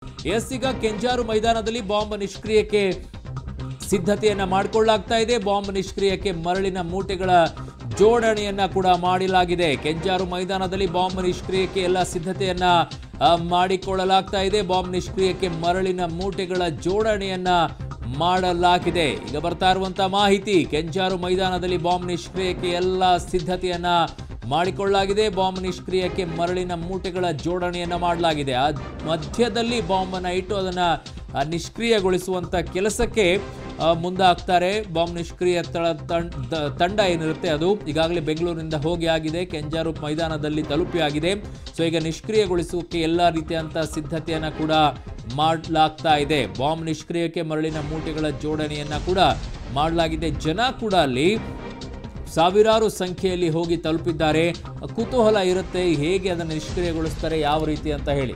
S, ಈಗ ಕೆಂಜಾರು ಮೈದಾನದಲ್ಲಿ bomb ನಿಷ್ಕ್ರಿಯಕ್ಕೆ ಸಿದ್ಧತೆಯನ್ನ ಮಾಡಿಕೊಳ್ಳಲಾಗ್ತಾ ಇದೆ. ಬಾಂಬ್ ನಿಷ್ಕ್ರಿಯಕ್ಕೆ ಮರಳಿನ ಮೂಟೆಗಳ ಜೋಡಣೆಯನ್ನ ಕೂಡ ಮಾಡಲಾಗಿದೆ. ಕೆಂಜಾರು ಮೈದಾನದಲ್ಲಿ ಬಾಂಬ್ ನಿಷ್ಕ್ರಿಯಕ್ಕೆ ಎಲ್ಲ ಸಿದ್ಧತೆಯನ್ನ ಮಾಡಿಕೊಳ್ಳಲಾಗ್ತಾ ಇದೆ. ಬಾಂಬ್ ನಿಷ್ಕ್ರಿಯಕ್ಕೆ ಮರಳಿನ ಮೂಟೆಗಳ ಜೋಡಣೆಯನ್ನ ಮಾಡಲಾಗಿದೆ. ಈಗ ಬರ್ತಾ ಇರುವಂತಹ ಮಾಹಿತಿ, ಕೆಂಜಾರು ಮೈದಾನದಲ್ಲಿ ಬಾಂಬ್ ನಿಷ್ಕ್ರಿಯಕ್ಕೆ ಎಲ್ಲ ಸಿದ್ಧತೆಯನ್ನ ಮಾಡಿಕೊಳ್ಳಲಾಗಿದೆ. ಬಾಂಬ್ ನಿಷ್ಕ್ರಿಯಕ್ಕೆ ಮರಳಿನ ಮೂಟೆಗಳ ಜೋಡಣೆಯನ್ನ ಮಾಡಲಾಗಿದೆ. ಆ ಮಧ್ಯದಲ್ಲಿ ಬಾಂಬ್ ಅನ್ನ ಇಟ್ಟು ಅದನ್ನ ನಿಷ್ಕ್ರಿಯಗೊಳಿಸುವಂತ ಕೆಲಸಕ್ಕೆ ಮುಂದಾಗ್ತಾರೆ. ಬಾಂಬ್ ನಿಷ್ಕ್ರಿಯ ತಂಡ ಏನಿರುತ್ತೆ ಅದು ಈಗಾಗಲೇ ಬೆಂಗಳೂರಿನಿಂದ ಹೋಗಿ ಆಗಿದೆ, ಕೆಂಜಾರು ಮೈದಾನದಲ್ಲಿ ತಲುಪಿ ಆಗಿದೆ. ಸೊ ಈಗ ನಿಷ್ಕ್ರಿಯಗೊಳಿಸೋಕೆ ಎಲ್ಲ ರೀತಿಯಂತ ಸಿದ್ಧತೆಯನ್ನ ಕೂಡ ಮಾಡಲಾಗ್ತಾ ಇದೆ. ಬಾಂಬ್ ನಿಷ್ಕ್ರಿಯಕ್ಕೆ ಮರಳಿನ ಮೂಟೆಗಳ ಜೋಡಣೆಯನ್ನ ಕೂಡ ಮಾಡಲಾಗಿದೆ. ಜನ ಕೂಡ ಅಲ್ಲಿ ಸಾವಿರಾರು ಸಂಖ್ಯೆಯಲ್ಲಿ ಹೋಗಿ ತಲುಪಿದ್ದಾರೆ. ಕುತೂಹಲ ಇರುತ್ತೆ ಹೇಗೆ ಅದನ್ನು ನಿಷ್ಕ್ರಿಯಗೊಳಿಸ್ತಾರೆ, ಯಾವ ರೀತಿ ಅಂತ ಹೇಳಿ.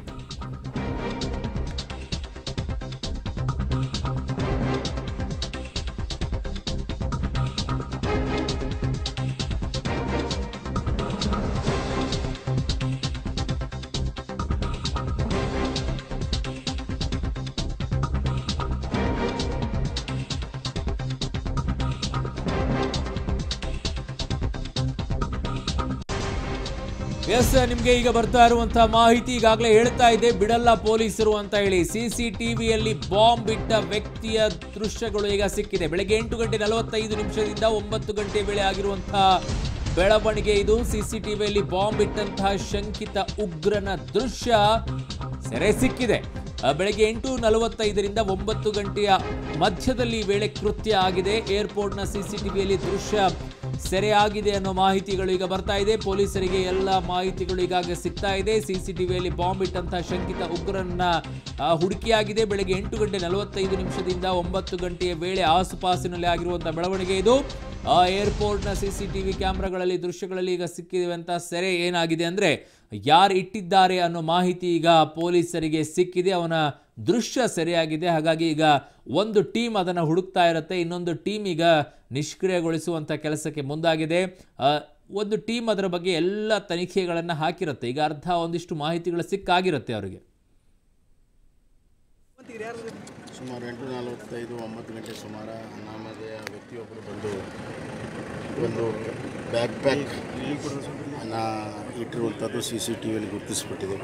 ಎಸ್, ನಿಮಗೆ ಈಗ ಬರ್ತಾ ಇರುವಂತಹ ಮಾಹಿತಿ ಈಗಾಗಲೇ ಹೇಳ್ತಾ ಇದೆ, ಬಿಡಲ್ಲ ಪೊಲೀಸರು ಅಂತ ಹೇಳಿ. ಸಿಸಿಟಿವಿಯಲ್ಲಿ ಬಾಂಬ್ ಇಟ್ಟ ವ್ಯಕ್ತಿಯ ದೃಶ್ಯಗಳು ಈಗ ಸಿಕ್ಕಿದೆ. ಬೆಳಗ್ಗೆ 8:45 9 ಗಂಟೆ ವೇಳೆ ಆಗಿರುವಂತಹ ಬೆಳವಣಿಗೆ ಇದು. ಸಿಸಿಟಿವಿಯಲ್ಲಿ ಬಾಂಬ್ ಇಟ್ಟಂತಹ ಶಂಕಿತ ಉಗ್ರನ ದೃಶ್ಯ ಸೆರೆ ಸಿಕ್ಕಿದೆ. ಬೆಳಗ್ಗೆ 8:45 9 ಗಂಟೆಯ ಮಧ್ಯದಲ್ಲಿ ವೇಳೆ ಕೃತ್ಯ ಆಗಿದೆ. ಏರ್ಪೋರ್ಟ್ನ ಸಿಸಿಟಿವಿಯಲ್ಲಿ ದೃಶ್ಯ ಸೆರೆಯಾಗಿದೆ ಅನ್ನೋ ಮಾಹಿತಿಗಳು ಈಗ ಬರ್ತಾ ಇದೆ. ಪೊಲೀಸರಿಗೆ ಎಲ್ಲ ಮಾಹಿತಿಗಳು ಈಗಾಗಲೇ ಸಿಗ್ತಾ ಇದೆ. ಸಿಸಿಟಿವಿಯಲ್ಲಿ ಬಾಂಬ್ ಇಟ್ಟಂತಹ ಶಂಕಿತ ಉಗ್ರನ್ನ ಹುಡುಕಿಯಾಗಿದೆ. ಬೆಳಗ್ಗೆ 8:45 9 ಗಂಟೆಯ ವೇಳೆ ಆಸುಪಾಸಿನಲ್ಲಿ ಆಗಿರುವಂತಹ ಬೆಳವಣಿಗೆ ಇದು. ಏರ್ಪೋರ್ಟ್ನ ಸಿಸಿಟಿವಿ ಕ್ಯಾಮೆರಾಗಳಲ್ಲಿ ದೃಶ್ಯಗಳಲ್ಲಿ ಈಗ ಸಿಕ್ಕಿವೆ ಅಂತ ಸೆರೆ ಏನಾಗಿದೆ ಅಂದ್ರೆ ಯಾರು ಇಟ್ಟಿದ್ದಾರೆ ಅನ್ನೋ ಮಾಹಿತಿ ಈಗ ಪೊಲೀಸರಿಗೆ ಸಿಕ್ಕಿದೆ. ಅವನ ದೃಶ್ಯ ಸೆರೆಯಾಗಿದೆ. ಹಾಗಾಗಿ ಈಗ ಒಂದು ಟೀಮ್ ಅದನ್ನು ಹುಡುಕ್ತಾ ಇರುತ್ತೆ, ಇನ್ನೊಂದು ಟೀಮ್ ಈಗ ನಿಷ್ಕ್ರಿಯಗೊಳಿಸುವಂಥ ಕೆಲಸಕ್ಕೆ ಮುಂದಾಗಿದೆ. ಒಂದು ಟೀಮ್ ಅದರ ಬಗ್ಗೆ ಎಲ್ಲ ತನಿಖೆಗಳನ್ನು ಹಾಕಿರುತ್ತೆ. ಈಗ ಒಂದಿಷ್ಟು ಮಾಹಿತಿಗಳು ಸಿಕ್ಕಾಗಿರುತ್ತೆ ಅವರಿಗೆ. ಸುಮಾರು 8:45 9 ಗಂಟೆ ಸುಮಾರು ಅನಾಮಧೇಯ ವ್ಯಕ್ತಿಯೊಬ್ಬರು ಬಂದು ಒಂದು ಬ್ಯಾಕ್ ಪ್ಯಾಕ್ ಅನ್ನು ಇಟ್ಟಿರುವಂಥದ್ದು CCTVಯಲ್ಲಿ ಗುರುತಿಸ್ಬಿಟ್ಟಿದೆ.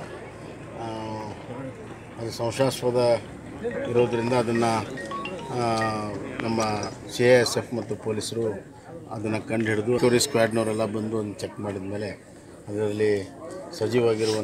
ಅದು ಸಂಶಯಾಸ್ಪದ ಇರೋದರಿಂದ ಅದನ್ನು ನಮ್ಮ CISF ಮತ್ತು ಪೊಲೀಸರು ಅದನ್ನು ಕಂಡು ಹಿಡಿದು ರಿಕವರಿ ಸ್ಕ್ವಾಡ್ನವರೆಲ್ಲ ಬಂದು ಒಂದು ಚೆಕ್ ಮಾಡಿದ ಮೇಲೆ ಅದರಲ್ಲಿ ಸಜೀವಾಗಿರುವಂಥ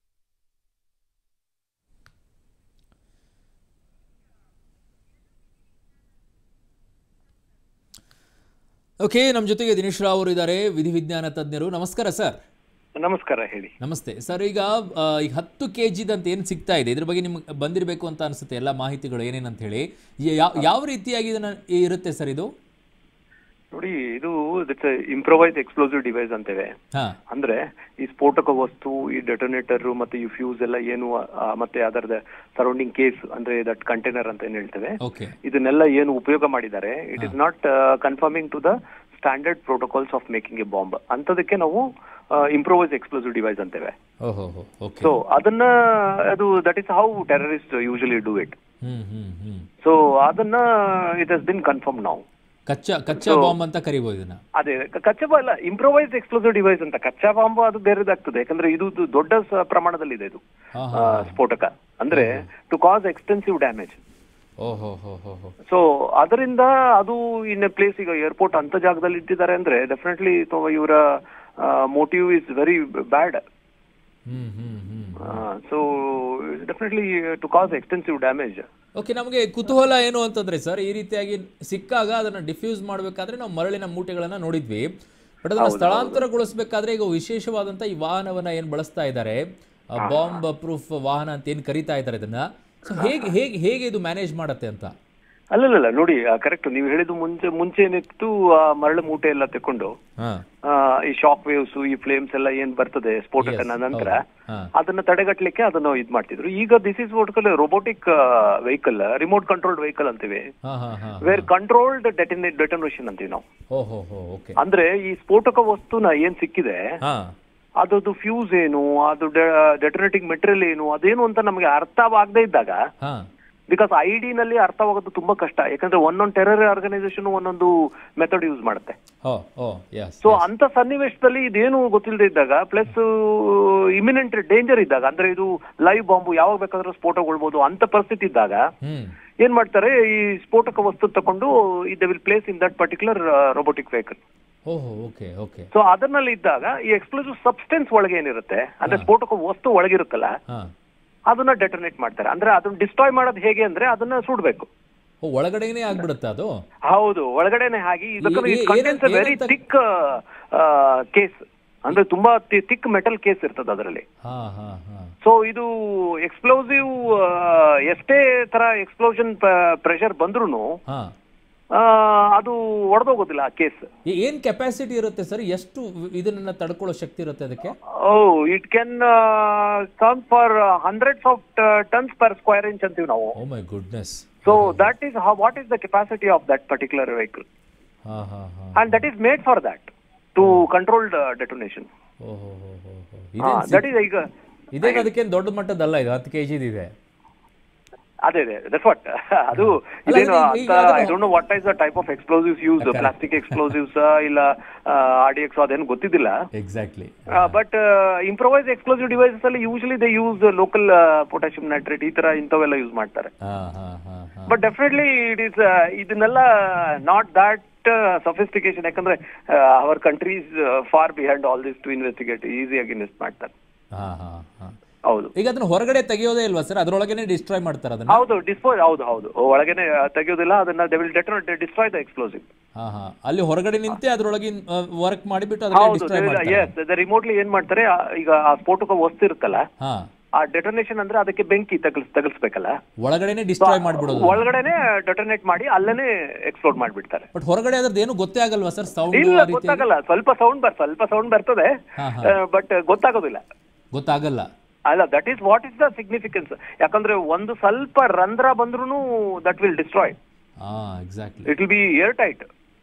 ಓಕೆ, ನಮ್ಮ ಜೊತೆಗೆ ದಿನೇಶ್ ರಾವ್ ಅವರು ಇದ್ದಾರೆ, ವಿಧಿವಿಜ್ಞಾನ ತಜ್ಞರು. ನಮಸ್ಕಾರ ಸರ್. ನಮಸ್ಕಾರ, ಹೇಳಿ. ನಮಸ್ತೆ ಸರ್. ಈಗ 10 kg ಅಂತ ಏನು ಸಿಗ್ತಾ ಇದೆ, ಇದ್ರ ಬಗ್ಗೆ ನಿಮ್ಗೆ ಬಂದಿರಬೇಕು ಅಂತ ಅನಿಸುತ್ತೆ ಎಲ್ಲ ಮಾಹಿತಿಗಳು ಏನೇನಂತ ಹೇಳಿ. ಯಾವ ರೀತಿಯಾಗಿ ಇದನ್ನ ಇರುತ್ತೆ ಸರ್ ಇದು? ನೋಡಿ, ಇದು ಇಂಪ್ರೊವೈಸ್ ಎಕ್ಸ್ಪ್ಲೋಸಿವ್ ಡಿವೈಸ್ ಅಂತೇವೆ. ಅಂದ್ರೆ ಈ ಸ್ಫೋಟಕ ವಸ್ತು, ಈ ಡೆಟೋನೇಟರ್ ಮತ್ತೆ ಈ ಫ್ಯೂಸ್ ಎಲ್ಲ ಏನು, ಮತ್ತೆ ಅದರದ ಸರೌಂಡಿಂಗ್ ಕೇಸ್ ಅಂದ್ರೆ ದಟ್ ಕಂಟೈನರ್ ಅಂತ ಏನ್ ಹೇಳ್ತೇವೆ, ಇದನ್ನೆಲ್ಲ ಏನು ಉಪಯೋಗ ಮಾಡಿದ್ದಾರೆ, it is not conforming to the standard protocols of making a bomb. ಅಂತದಕ್ಕೆ ನಾವು ಇಂಪ್ರೊವೈಸ್ ಎಕ್ಸ್ಪ್ಲೋಸಿವ್ ಡಿವೈಸ್ ಅಂತೇವೆ. ಸೊ ಅದನ್ನ that is how terrorist usually do it. So ಅದನ್ನ it has been confirm now. ಕಚ್ಚಾ ಬಾಂಬ್ ಅಂತ ಕರಿಬಹುದು ಇದನ್ನ. ಅದೇ ಕಚ್ಚಾ ಬಾಂಬ್ ಅಲ್ಲ, ಇಂಪ್ರೊವೈಸ್ ಎಕ್ಸ್ಪ್ಲೋಸಿವ್ ಡಿವೈಸ್ ಅಂತ. ಕಚ್ಚಾ ಬಾಂಬ್ ಅದು ಬೇರೆದಾಗ್ತದೆ, ಯಾಕಂದ್ರೆ ಇದು ದೊಡ್ಡ ಪ್ರಮಾಣದಲ್ಲಿ ಇದೆ ಇದು ಸ್ಫೋಟಕ, ಅಂದ್ರೆ to cause extensive damage. So ಅದರಿಂದ ಅದು ಇನ್ ಎ ಪ್ಲೇಸ್, ಈಗ ಏರ್ಪೋರ್ಟ್ ಅಂತ ಜಾಗದಲ್ಲಿ ಇಟ್ಟಿದ್ದಾರೆ ಅಂದ್ರೆ ಡೆಫಿನೆಟ್ಲಿ ಇವರ motive is very bad. So definitely to cause extensive damage. Okay, ನಮಗೆ ಕುತೂಹಲ ಏನು ಅಂತಂದ್ರೆ ಸರ್, ಈ ರೀತಿಯಾಗಿ ಸಿಕ್ಕಾಗ ಅದನ್ನ ಡಿಫ್ಯೂಸ್ ಮಾಡಬೇಕಾದ್ರೆ ನಾವು ಮರಳಿನ ಮೂಟೆಗಳನ್ನ ನೋಡಿದ್ವಿ. ಬಟ್ ಅದನ್ನ ಸ್ಥಳಾಂತರಗೊಳಿಸಬೇಕಾದ್ರೆ ಈಗ ವಿಶೇಷವಾದಂತ ಈ ವಾಹನವನ್ನ ಏನ್ ಬಳಸ್ತಾ ಇದ್ದಾರೆ, ಬಾಂಬ್ ಪ್ರೂಫ್ ವಾಹನ ಅಂತ ಏನ್ ಕರೀತಾ ಇದ್ದಾರೆ ಇದನ್ನ, ಸೊ ಹೇಗೆ ಇದು ಮ್ಯಾನೇಜ್ ಮಾಡತ್ತೆ ಅಂತ? ಅಲ್ಲಲ್ಲ, ನೋಡಿ ಕರೆಕ್ಟ್ ನೀವು ಹೇಳಿದ್ದು. ಮುಂಚೆ ಏನಿತ್ತು, ಮರಳು ಮೂಟೆ ಎಲ್ಲ ತಕೊಂಡು ಈ ಶಾಕ್ ವೇವ್ಸ್, ಈ ಫ್ಲೇಮ್ಸ್ ಎಲ್ಲ ಏನ್ ಬರ್ತದೆ ಸ್ಫೋಟಕನ ನಂತರ, ಅದನ್ನ ತಡೆಗಟ್ಟಲಿಕ್ಕೆ ಅದನ್ನು ಇದ್ ಮಾಡ್ತಿದ್ರು. ಈಗ this is what call robotic vehicle, remote controlled vehicle ಅಂತೀವಿ, ವೇರ್ ಕಂಟ್ರೋಲ್ಡ್ ಡೆಟೋನೇಷನ್ ಅಂತೀವಿ ನಾವು. ಅಂದ್ರೆ ಈ ಸ್ಫೋಟಕ ವಸ್ತುನ ಏನ್ ಸಿಕ್ಕಿದೆ ಅದರದ್ದು ಫ್ಯೂಸ್ ಏನು, ಅದು ಡೆಟೋನೇಟಿಂಗ್ ಮೆಟೀರಿಯಲ್ ಏನು, ಅದೇನು ಅಂತ ನಮಗೆ ಅರ್ಥವಾಗದೇ ಇದ್ದಾಗ, ಬಿಕಾಸ್ ಐಡಿ ನಲ್ಲಿ ಅರ್ಥವಾಗೋದು ತುಂಬಾ ಕಷ್ಟ. ಯಾಕಂದ್ರೆ ಒಂದೊಂದು ಟೆರರ್ ಆರ್ಗನೈಸೇಷನ್ ಒಂದೊಂದು ಮೆಥಡ್ ಯೂಸ್ ಮಾಡುತ್ತೆ. ಸೊ ಅಂತ ಸನ್ನಿವೇಶದಲ್ಲಿ ಇದೇನು ಗೊತ್ತಿಲ್ಲದೆ ಇದ್ದಾಗ, ಪ್ಲಸ್ ಇಮಿನೆಂಟ್ ಡೇಂಜರ್ ಇದ್ದಾಗ, ಅಂದ್ರೆ ಇದು ಲೈವ್ ಬಾಂಬು ಯಾವಾಗ ಬೇಕಾದ್ರೂ ಸ್ಫೋಟಗೊಳ್ಬಹುದು ಅಂತ ಪರಿಸ್ಥಿತಿ ಇದ್ದಾಗ ಏನ್ ಮಾಡ್ತಾರೆ, ಈ ಸ್ಫೋಟಕ ವಸ್ತು ತಕೊಂಡು they will place in that particular robotic vehicle. So ಅದನ್ನಲ್ಲಿ ಇದ್ದಾಗ ಈ ಎಕ್ಸ್ಪ್ಲೋಸಿವ್ ಸಬ್ಸ್ಟೆನ್ಸ್ ಒಳಗೆ ಏನಿರುತ್ತೆ, ಅಂದ್ರೆ ಸ್ಫೋಟಕ ವಸ್ತು ಒಳಗಿರುತ್ತಲ್ಲ, ಅದನ್ನ ಡೆಟೋನೇಟ್ ಮಾಡ್ತಾರೆ. ಅಂದ್ರೆ ಅದನ್ನ ಡಿಸ್ಟ್ರಾಯ್ ಮಾಡೋದು ಹೇಗೆ ಅಂದ್ರೆ ಅದನ್ನ ಸುಡ್ಬೇಕು. ಒಳಗಡೆನೆ ಆಗ್ಬಿಡುತ್ತೆ ಅದು. ಹೌದು, ಒಳಗಡೆನೆ ಆಗಿ ವೆರಿ ಥಿಕ್ ಕೇಸ್, ಅಂದ್ರೆ ತುಂಬಾ ಥಿಕ್ ಮೆಟಲ್ ಕೇಸ್ ಇರ್ತದೆ ಅದರಲ್ಲಿ. ಸೊ ಇದು ಎಕ್ಸ್ಪ್ಲೋಸಿವ್ ಎಷ್ಟೇ ತರ ಎಕ್ಸ್ಪ್ಲೋಷನ್ ಪ್ರೆಷರ್ ಬಂದ್ರೂ ಅದು ಒಡೆದೋಗೋದಿಲ್ಲ ಆ ಕೇಸ್. ಏನ್ ಕೆಪಾಸಿಟಿ ಇರುತ್ತೆ ಸರ್, ಎಷ್ಟು ಇದನ್ನ ತಡ್ಕೊಳ್ಳೋ ಶಕ್ತಿ ಇರುತ್ತೆ ಅದಕ್ಕೆ? It can come for hundreds of tons per square inch ಅಂತೀವಿ ನಾವು. Oh my goodness. So that is what is the capacity of that particular vehicle. And that is made for that, to control the detonation. That is ಈಗ ಇದೇನು ಅದಕ್ಕೇನು ದೊಡ್ಡ ಮಟ್ಟದಲ್ಲ, ಇದು 10 kg ಇದೆ. ಅದೇ that's what ಅದು ಇದೇನು ಅಂತ I don't know what is the type of explosives use, plastic explosives ಇಲ್ಲ RDX ಅದೇನು ಗೊತ್ತಿದ್ದಿಲ್ಲ exactly. But improvise explosive devices ಅಲ್ಲಿ usually they use local potassium nitrate ಈ ತರ ಇಂಥವೆಲ್ಲ ಯೂಸ್ ಮಾಡ್ತಾರೆ. ಬಟ್ ಡೆಫಿನೆಟ್ಲಿ ಇಟ್ ಈಸ್ ಇದನ್ನೆಲ್ಲ ನಾಟ್ ದಟ್ ಸಫಿಸ್ಟಿಕೇಶನ್, ಯಾಕಂದ್ರೆ our country is far behind all this to investigate, ಈಸಿಯಾಗಿ ಇನ್ವೆಸ್ಟ್ ಮಾಡ್ತಾರೆ. ಹೌದು, ಈಗ ಅದನ್ನ ಹೊರಗಡೆ ತೆಗೆಯೋದೇ ಇಲ್ವಾ ಸರ್, ಅದರೊಳಗೇನೆ ಡಿಸ್ಟ್ರಾಯ್ ಮಾಡ್ತಾರೆ ಅದನ್ನ? ಹೌದು, ಡಿಸ್ಪೋಸ್, ಹೌದು, ಒಳಗೇನೆ ತೆಗೆಯೋದಿಲ್ಲ ಅದನ್ನ, they will destroy the explosive. ಅಲ್ಲಿ ಹೊರಗಡೆ ನಿಂತೆ ಅದರೊಳಗೆ ವರ್ಕ್ ಮಾಡಿಬಿಟ್ಟು ಅದನ್ನ ಡಿಸ್ಟ್ರಾಯ್ ಮಾಡ್ತಾರೆ. ಎಸ್, ರಿಮೋಟ್ಲಿ ಏನ್ ಮಾಡ್ತಾರೆ, ಈಗ ಆ ಸ್ಫೋಟಕ ವಸ್ತು ಇರುತ್ತಲ್ಲ, ಆ ಡೆಟೋನೇಷನ್ ಅಂದ್ರೆ ಅದಕ್ಕೆ ಬೆಂಕಿ ತಗಲ್ಸ್ಬೇಕಲ್ಲ, ಒಳಗಡೆನೆ ಡಿಸ್ಟ್ರಾಯ್ ಮಾಡ್ಬಿಡೋದು, ಒಳಗಡೆನೆ ಡೆಟೋನೇಟ್ ಮಾಡಿ ಅಲ್ಲೇನೆ ಎಕ್ಸ್ಪ್ಲೋಡ್ ಮಾಡ್ಬಿಡ್ತಾರೆ. ಬಟ್ ಹೊರಗಡೆ ಅದ್ರದ್ದು ಏನು ಗೊತ್ತೇ ಆಗಲ್ವಾ ಸರ್? ಸೌಂಡ್ ಇಲ್ಲ, ಗೊತ್ತಾಗಲ್ಲ. ಸ್ವಲ್ಪ ಸೌಂಡ್ ಬರ್ತದೆ, ಬಟ್ ಗೊತ್ತಾಗೋದಿಲ್ಲ. ಅಲ್ಲ, that is what is the significance. ಯಾಕಂದ್ರೆ ಒಂದು ಸ್ವಲ್ಪ ರಂಧ್ರ ಬಂದ್ರೂ that will destroy. It will be air tight.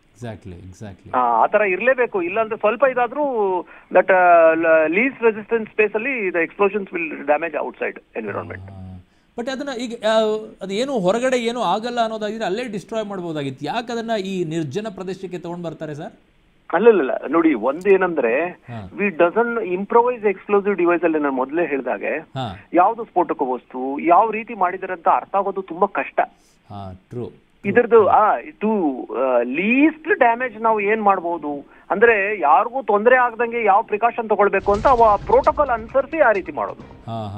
ಆತರ ಇರ್ಲೇಬೇಕು, ಇಲ್ಲ ಅಂದ್ರೆ ಸ್ವಲ್ಪ ಇದಾದ್ರೂ ದಟ್ ಲೀಸ್ಟ್ ರೆಸಿಸ್ಟೆನ್ಸ್ ಸ್ಪೇಸ್ ಅಲ್ಲಿ the explosions will damage outside environment. But ಅದನ್ನ ಈಗ ಅದೇನು ಹೊರಗಡೆ ಏನು ಆಗಲ್ಲ ಅನ್ನೋದಾಗಿದ್ರೆ ಅಲ್ಲೇ ಡಿಸ್ಟ್ರಾಯ್ ಮಾಡಬಹುದಾಗಿತ್ತು. ಯಾಕೆ ಅದನ್ನ ಈ ನಿರ್ಜನ ಪ್ರದೇಶಕ್ಕೆ ತಗೊಂಡ್ ಬರ್ತಾರೆ ಸರ್? ಅಲ್ಲ ನೋಡಿ, ಒಂದೇನಂದ್ರೆ we doesn't improvise explosive device ಅಲ್ಲಿ ನಾನು ಮೊದಲೇ ಹೇಳಿದಾಗೆ ಯಾವ್ದು ಸ್ಫೋಟಕ ವಸ್ತು ಯಾವ ರೀತಿ ಮಾಡಿದಾರೆ ಅಂತ ಅರ್ಥ ಆಗೋದು ತುಂಬಾ ಕಷ್ಟ. ಇದ್ರದ್ದು ಟು ಲೀಸ್ಟ್ ಡ್ಯಾಮೇಜ್ ನಾವು ಏನ್ ಮಾಡ್ಬೋದು ಅಂದ್ರೆ ಯಾರಿಗೂ ತೊಂದರೆ ಆಗದಂಗೆ ಯಾವ ಪ್ರಿಕಾಷನ್ ತಗೊಳ್ಬೇಕು ಅಂತ ಪ್ರೋಟೋಕಾಲ್ ಅನುಸರಿಸಿ ಆ ರೀತಿ ಮಾಡೋದು.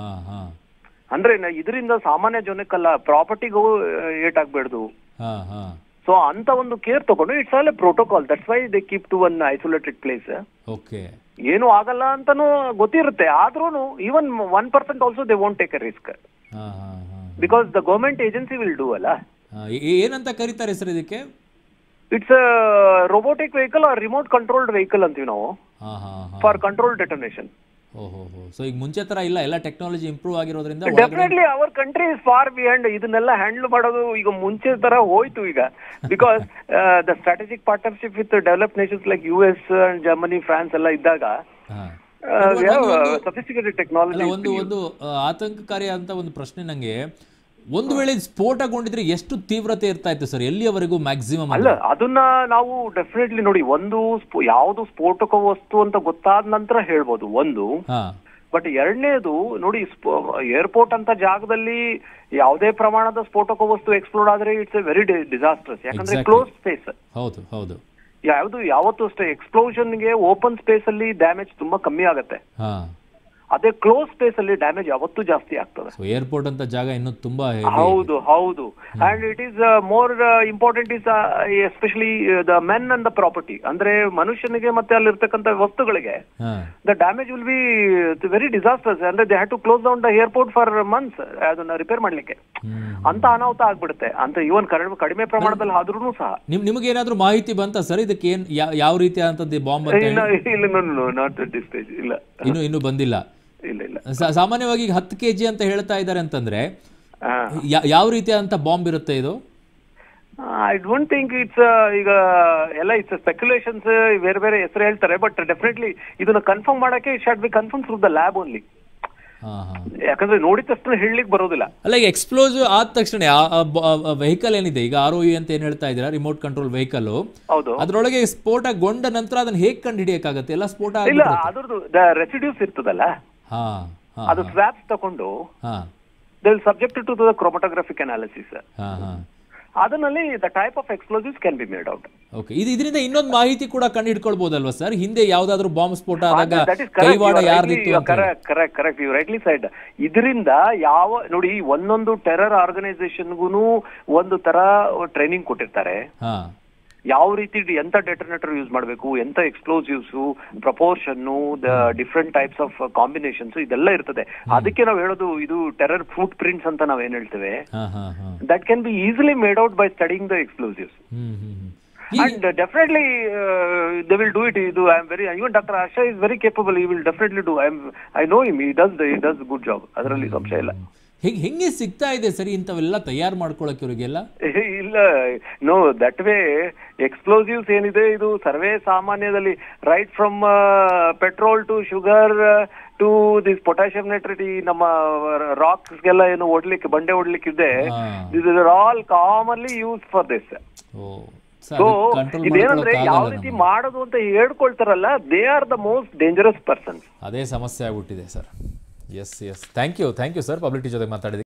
ಅಂದ್ರೆ ಇದರಿಂದ ಸಾಮಾನ್ಯ ಜನಕ್ಕಲ್ಲ, ಪ್ರಾಪರ್ಟಿಗೂ ಏಟಾಗ್ಬೇಡ್ದು. ಸೊ ಅಂತ ಒಂದು ಕೇರ್ ತಗೊಂಡು it's all a protocol. That's why they keep to one isolated place. ಏನು ಆಗಲ್ಲ ಅಂತಾನು ಗೊತ್ತಿರುತ್ತೆ, ಆದ್ರೂ even 1% also they won't take a risk because the government agency will do ಅಲ್ಲ. ಏನಂತ ಕರೀತಾರೆ ಸರ್ ಇದಕ್ಕೆ? It's a robotic vehicle or remote controlled vehicle ಅಂತೀವಿ ನಾವು, ಫಾರ್ ಕಂಟ್ರೋಲ್ ಡೆಟೋನೇಷನ್. ಸೊ ಈಗ ಮುಂಚೆ ತರ ಇಲ್ಲ, ಎಲ್ಲ ಟೆಕ್ನಾಲಜಿ ಇಂಪ್ರೂವ್ ಆಗಿರೋದ್ರಿಂದ definitely our country is far behind. ಇದನ್ನೆಲ್ಲ ಹ್ಯಾಂಡಲ್ ಮಾಡೋದು ಈಗ ಮುಂಚೆ ತರ ಹೋಯ್ತು ಈಗ, because the strategic partnership with developed nations like US and Germany, France ಎಲ್ಲ ಇದ್ದಾಗ ಸಫಿಸ್ಟಿಕೇಟೆಡ್ ಟೆಕ್ನಾಲಜಿ. ಒಂದು ಆತಂಕಕಾರಿ ಅಂತ ಒಂದು ಪ್ರಶ್ನೆ ನಂಗೆ, ಒಂದು ವೇಳೆ ಸ್ಫೋಟಗೊಂಡಿದ್ರೆ ಎಷ್ಟು ತೀವ್ರತೆ ಇರ್ತಾ ಇತ್ತು ಸರ್? ಎಲ್ಲಿಯವರೆಗೂ ಮ್ಯಾಕ್ಸಿಮಮ್? ಅಲ್ಲ, ಅದನ್ನ ನಾವು ಡೆಫಿನೆಟ್ಲಿ ನೋಡಿ, ಒಂದು ಯಾವ್ದು ಸ್ಫೋಟಕ ವಸ್ತು ಅಂತ ಗೊತ್ತಾದ ನಂತರ ಹೇಳ್ಬೋದು ಒಂದು. ಬಟ್ ಎರಡನೇದು ನೋಡಿ, ಏರ್ಪೋರ್ಟ್ ಅಂತ ಜಾಗದಲ್ಲಿ ಯಾವುದೇ ಪ್ರಮಾಣದ ಸ್ಫೋಟಕ ವಸ್ತು ಎಕ್ಸ್ಪ್ಲೋಡ್ ಆದ್ರೆ ಇಟ್ಸ್ ಎ ವೆರಿ ಡಿಸಾಸ್ಟ್ರಸ್. ಯಾಕಂದ್ರೆ ಕ್ಲೋಸ್ ಸ್ಪೇಸ್. ಹೌದು, ಯಾವತ್ತು ಅಷ್ಟೇ ಎಕ್ಸ್ಪ್ಲೋಷನ್ಗೆ ಓಪನ್ ಸ್ಪೇಸ್ ಅಲ್ಲಿ ಡ್ಯಾಮೇಜ್ ತುಂಬಾ ಕಮ್ಮಿ ಆಗುತ್ತೆ, ಅದೇ ಕ್ಲೋಸ್ ಸ್ಪೇಸ್ ಅಲ್ಲಿ ಡ್ಯಾಮೇಜ್ ಯಾವತ್ತೂ ಜಾಸ್ತಿ ಆಗ್ತದೆ. ಏರ್ಪೋರ್ಟ್ ಅಂತ ಜಾಗ ಇನ್ನು ತುಂಬಾ. ಹೌದು and it is more important is especially the men and the property. ಅಂದ್ರೆ ಮನುಷ್ಯನಿಗೆ ಮತ್ತೆ ಅಲ್ಲಿರ್ತಕ್ಕಂಥ ವಸ್ತುಗಳಿಗೆ the damage will be very disasters. ಅಂದ್ರೆ they have to close down the airport for months ಅದನ್ನ ರಿಪೇರ್ ಮಾಡ್ಲಿಕ್ಕೆ. ಅಂತ ಅನಾಹುತ ಆಗ್ಬಿಡುತ್ತೆ, ಅಂತ ಇವನ್ ಕಡಿಮೆ ಪ್ರಮಾಣದಲ್ಲಿ ಆದ್ರೂ ಸಹ. ನಿಮ್ಗೆ ಏನಾದ್ರೂ ಮಾಹಿತಿ ಬಂತ ಸರ್ ಇದಕ್ಕೆ ಯಾವ ರೀತಿಯಾದಂತದ್ದು ಬಾಂಬ್? ಇಲ್ಲ, ಇನ್ನು ಬಂದಿಲ್ಲ. ಸಾಮಾನ್ಯವಾಗಿ 10 kg ಅಂತ ಹೇಳ್ತಾ ಇದ್ದಾರೆ ಅಂತಂದ್ರೆ ಯಾವ ರೀತಿಯಾದಂತ ಬಾಂಬ್ ಇರುತ್ತೆ ಇದು? ಐ ಡೋಂಟ್ ಥಿಂಕ್ ಇಟ್ಸ್ ಈಗ ಎಲ್ಲ ಇಟ್ಸ್ ಸ್ಪೆಕ್ಯುಲೇಷನ್ಸ್, ಬೇರೆ ಬೇರೆ ಹೆಸರು ಹೇಳ್ತಾರೆ, ಬಟ್ ಡೆಫಿನೆಟ್ಲಿ ಇದನ್ನ ಕನ್ಫರ್ಮ್ ಮಾಡಕ್ಕೆ it should be confirm through the lab only. ಯಾಕಂದ್ರೆ ನೋಡಿದ ತಕ್ಷಣ ಹೇಳಲಿಕ್ಕೆ ಬರೋದಿಲ್ಲ. ಅಲ್ಲ, ಈಗ ಎಕ್ಸ್ಪ್ಲೋಸಿವ್ ಆದ ತಕ್ಷಣ ವೆಹಿಕಲ್ ಏನಿದೆ ಈಗ ROV ಅಂತ ಏನ್ ಹೇಳ್ತಾ ಇದ್ದೀರಾ, ರಿಮೋಟ್ ಕಂಟ್ರೋಲ್ ವೆಹಿಕಲ್, ಹೌದು, ಅದ್ರೊಳಗೆ ಸ್ಫೋಟಗೊಂಡ ನಂತರ ಅದನ್ನ ಹೇಗ್ ಕಂಡು ಹಿಡಿಯಕ್ಕಾಗತ್ತೆ? ಎಲ್ಲ ಸ್ಫೋಟ ಇಲ್ಲ, ಅದ್ರದ್ದು ರೆಸಿಡ್ಯೂಸ್ ಇರ್ತದಲ್ಲ, ಅದು ಸ್ವ್ಯಾಪ್ಸ್ ತಗೊಂಡು they will subject to the chromatographic analysis. ಅದರಲ್ಲಿ the type of explosives can be made out. Okay, ಇದರಿಂದ ಇನ್ನೊಂದು ಮಾಹಿತಿ ಕೂಡ ಕಂಡು ಹಿಡ್ಕೊಳ್ಬಹುದಲ್ವಾ ಸರ್? ಹಿಂದೆ ಯಾವ್ದಾದ್ರು ಬಾಂಬ್ ಸ್ಫೋಟ ಆದಾಗ ಕೈವಾಡ ಯಾರ್ದಿತ್ತು? Correct, you rightly said. ಇದರಿಂದ ನೋಡಿ, ಒಂದೊಂದು ಟೆರರ್ ಆರ್ಗನೈಸೇಷನ್ಗೂ ಒಂದು ತರ ಟ್ರೈನಿಂಗ್ ಕೊಟ್ಟಿರ್ತಾರೆ. ಯಾವ ರೀತಿ ಎಂತ ಡೆಟೋನೇಟರ್ ಯೂಸ್ ಮಾಡಬೇಕು, ಎಂತ explosives, proportion, the different types of combinations, ಇದೆಲ್ಲ ಇರ್ತದೆ. ಅದಕ್ಕೆ ನಾವು ಹೇಳೋದು ಇದು ಟೆರರ್ ಫುಟ್ ಪ್ರಿಂಟ್ಸ್ ಅಂತ ನಾವ್ ಏನ್ ಹೇಳ್ತೇವೆ, that can be easily made out by studying the explosives. And definitely they will do it. Even Dr. Asha is very capable. He will definitely do. I know him. He does a good job. ಅದರಲ್ಲಿ ಸಂಶಯ ಇಲ್ಲ. ಹೆಂಗೆ ಸಿಗ್ತಾ ಇದೆ ಸರಿ ಇಂಥವೆಲ್ಲ ತಯಾರು ಮಾಡ್ಕೊಳಕ್ಕೆ ಇವರಿಗೆಲ್ಲ? ಇಲ್ಲ, ನೋ, ದಟ್ ವೇ ಎಕ್ಸ್ಪ್ಲೋಸಿವ್ಸ್ ಏನಿದೆ ಇದು ಸರ್ವೇ ಸಾಮಾನ್ಯದಲ್ಲಿ right from petrol to sugar to this potassium nitrate, ಈ ನಮ್ಮ ರಾಕ್ಸ್ಗೆಲ್ಲ ಏನು ಓಡ್ಲಿಕ್ಕೆ, ಬಂಡೆ ಓಡ್ಲಿಕ್ಕೆ ಇದೆ, this is all commonly use for this. So ಇದೇನಂದ್ರೆ ಯಾವ ರೀತಿ ಮಾಡೋದು ಅಂತ ಹೇಳ್ಕೊಳ್ತಾರಲ್ಲ, they are the most dangerous persons. ಅದೇ ಸಮಸ್ಯೆ ಆಗ್ಬಿಟ್ಟಿದೆ sir. Yes, thank you sir, public ಜೊತೆ ಮಾತಾಡಿದ್ವಿ.